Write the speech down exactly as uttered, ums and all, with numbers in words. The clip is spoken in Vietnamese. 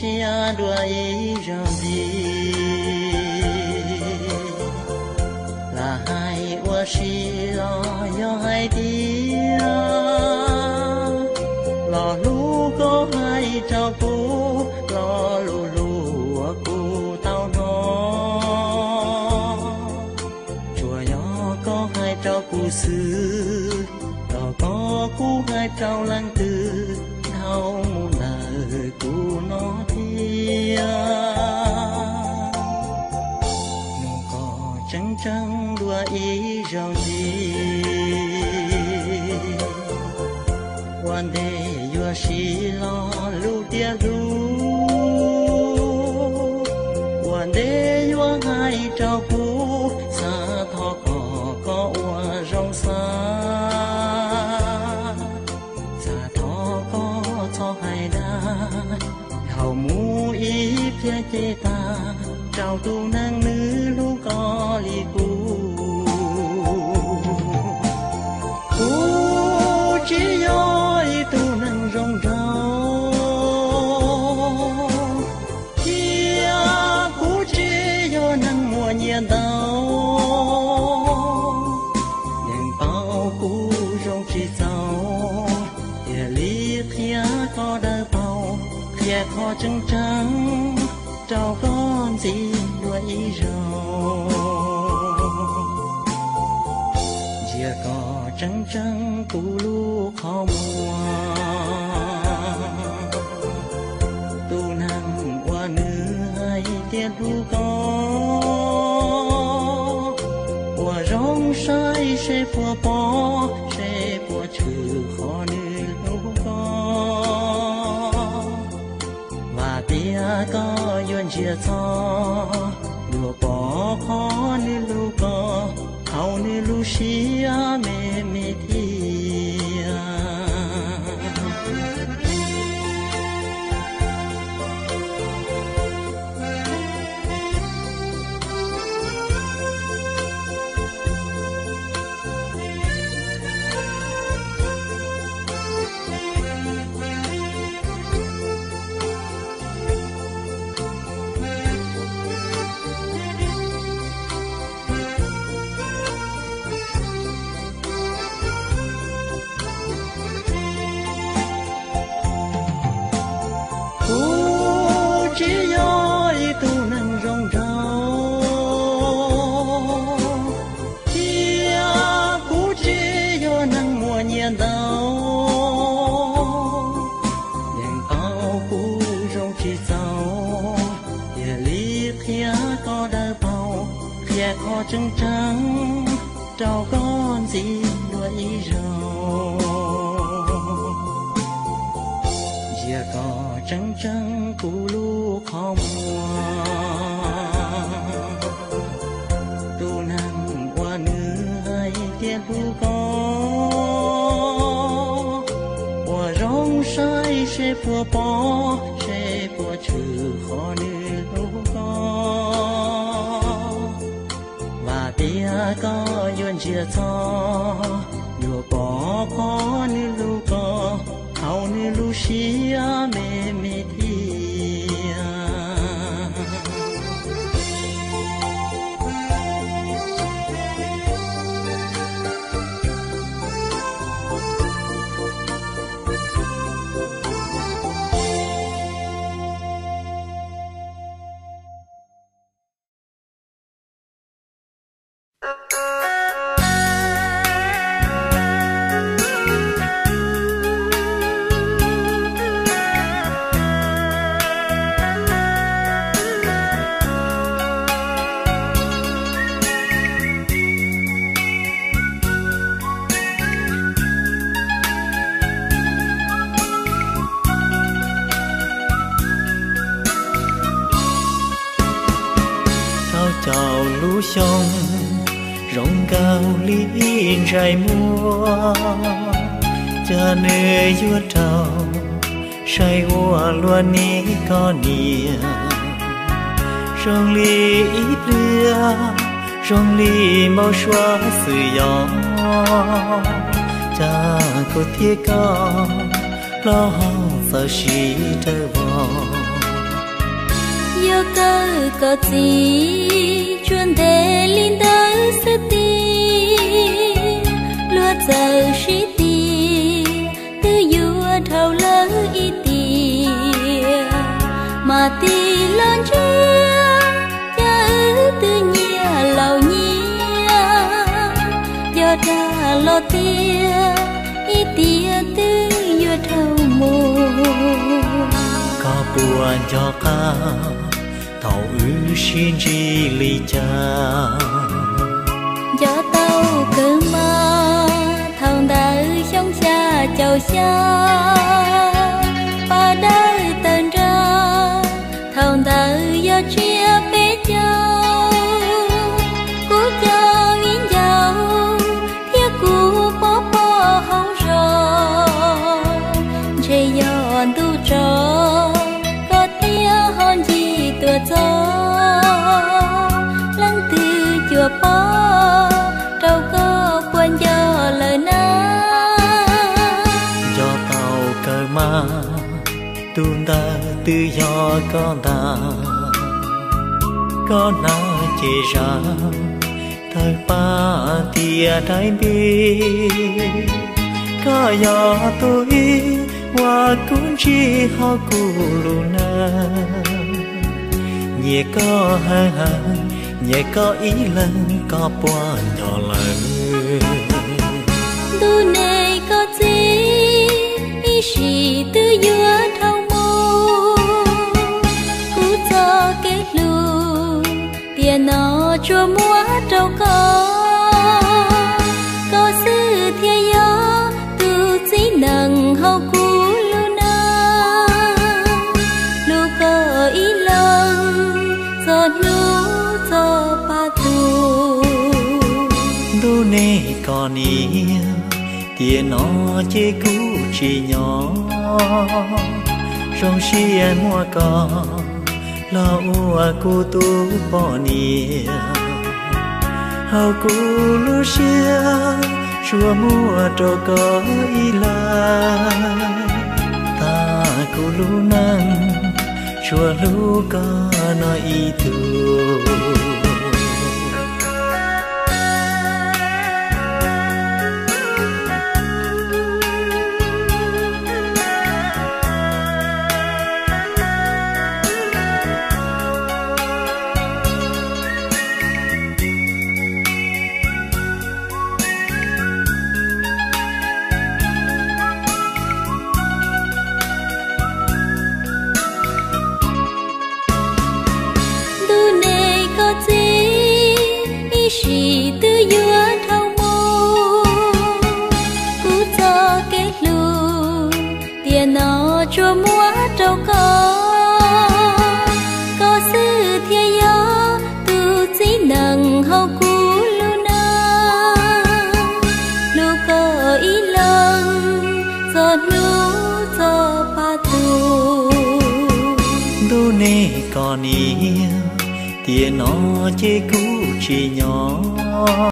chia đuổi rong đi là hai ua xì lo yo hai tia lo lu có hai trao cũ lo lu lu cũ tao nó chùa yo có hai trao cũ xứ lo có cũ hai trao lăng tư thao mu lời cũ nó thia nó có trắng trắng đua ý rong gì one day you are she lo lu tia lu one day you are hai trao cũ xa thọ có có ua rong xa xa thọ có cho hai đá hầu mu ý phía chê ta trao tu nang nữ lu có li cu chỉ dối tu nang rong rau kia cú chỉ do nang mùa nhiên tao nhưng bao cú rong chỉ sao địa lý kia có đỡ bao kia có trắng trắng trao con gì đuổi rau chia có trắng trắng cú lu khó mùa tu nang qua nữ hai tiết lu có qua rong sai sẽ phua bó sẽ phua trừ khó nữ lu có và tia có duyên chia cho lùa bỏ khó nữ lu có hầu nữ lu xia mê mê thia khó trắng trắng trao con gì đuổi rau giờ có trắng trắng cú lu khó mùa tu nang qua nữ hai tiết lu có qua rong sai sẽ phua bó sẽ phua trừ khó nữ lu có tia có duyên chia cho lùa bỏ khó nữ lu có hầu nữ lu xia mê mê thia sông rong cao liên rải mua cha nơi vua trào say hoa luôn ní có nia rong ly ít lưa rong ly mau xóa sự gió cha có thiết có lo sợ xí trở vào yêu cơ có gì chuồn để linh tới sự tin luôn giờ sĩ ti từ yêu thâu lỡ ý ti mà ti lớn chia cha ư từ nhia lâu nhia do ta lo tia ý tia từ yêu thâu mù có buồn cho ca thầu ư xin chi ly cha gió tàu cơ ma thầu đã trong xa chầu xa và đời tận ra thầu đã do chia bé nhau cú cho yên giàu thiết cú bó bó không rồi chơi giòn tu trò có tia hòn gì tua gió lăng từ chùa bó đâu có quên do lời na do tàu cờ ma tuôn ta tự do con ta con na chỉ ra thời ba tia trái bi có do tôi qua cũng chỉ họ cũ luna nhẹ có hai hai nhẹ có ý lần có qua nhỏ lần tu này có gì ý sĩ tư dưa thâu mô cú cho kết lu tiền nó chua múa trâu có có sự thiên gió tu chỉ nặng hậu cú luna lu có ý lần giọt lu cho ba tu đu nê còn yêu tiền nó chế cũ chỉ nhỏ trong xia mua cò lo ua cô tu bỏ nia hao cô lu xia chùa mua trò có ý la ta cô lu năng chùa lu có nói ý thương sĩ tư dưa thâu mô cú cho kết lu tiền nó chua múa trâu có có sự thiên gió tu chỉ nặng hậu cú luna lu có ý lần giọt lu cho ba tu đu nê còn yêu tiền nó chế cũ chỉ nhỏ